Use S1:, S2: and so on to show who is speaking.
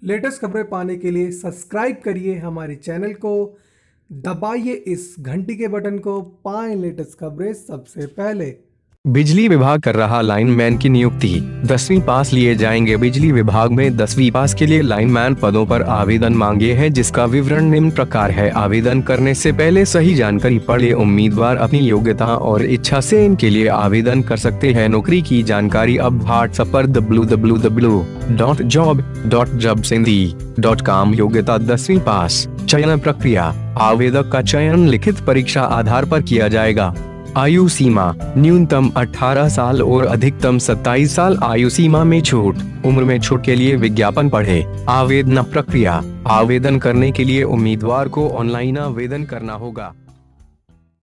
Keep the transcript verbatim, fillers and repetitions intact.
S1: Latest खबरें पाने के लिए सब्सक्राइब करिए हमारे चैनल को, दबाइए इस घंटी के बटन को, पाएं लेटेस्ट खबरें सबसे पहले।
S2: बिजली विभाग कर रहा लाइनमैन की नियुक्ति। दसवीं पास लिए जाएंगे। बिजली विभाग में दसवीं पास के लिए लाइनमैन पदों पर आवेदन मांगे हैं, जिसका विवरण निम्न प्रकार है। आवेदन करने से पहले सही जानकारी पढ़े। उम्मीदवार अपनी योग्यता और इच्छा से इनके लिए आवेदन कर सकते हैं। नौकरी की जानकारी अब व्हाट्सएप पर W W W dot job dot जब सिंधी डॉट कॉम। योग्यता दसवीं पास। चयन प्रक्रिया। आवेदक का चयन लिखित परीक्षा आधार पर किया जाएगा। आयु सीमा न्यूनतम अठारह साल और अधिकतम सत्ताईस साल। आयु सीमा में छूट। उम्र में छूट के लिए विज्ञापन पढ़े। आवेदन प्रक्रिया। आवेदन करने के लिए उम्मीदवार को ऑनलाइन आवेदन करना होगा।